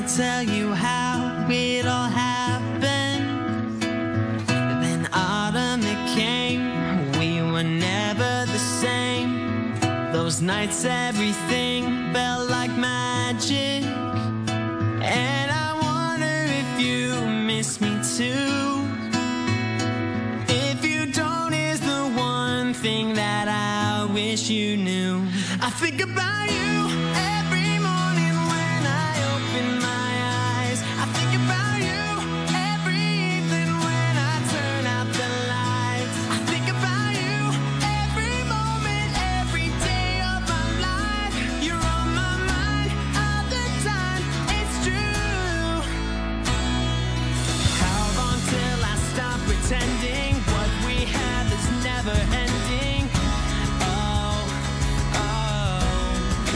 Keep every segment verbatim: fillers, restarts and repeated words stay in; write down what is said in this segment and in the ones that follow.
tell you how it all happened. Then autumn it came, we were never the same. Those nights everything felt like magic, and I wonder if you miss me too. If you don't, is the one thing that I wish you knew. I think about you every morning when I open my eyes. I think about you every evening when I turn out the lights. I think about you every moment, every day of my life. You're on my mind all the time, it's true. How long till I stop pretending what we have is never ending? Oh, oh.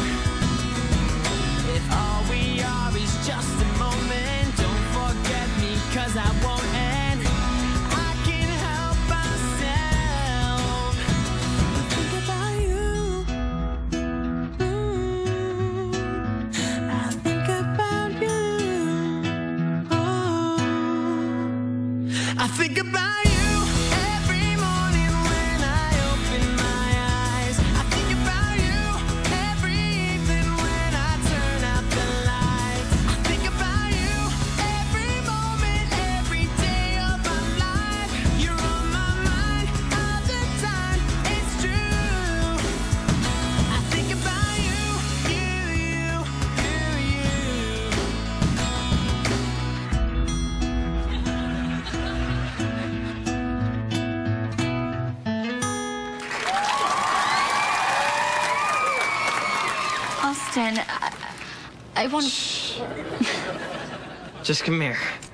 If all we are is just a moment, don't forget me, 'cause I won't end. I can't help myself. I think about you. Mm. I think about you. Oh. I think about you every morning when I open my eyes. I think about you every evening when I turn out the lights. I think about you every moment, every day of my life. You're on my mind all the time, it's true. I think about you, you, you, you, you. Austin, I, I want to... Just come here.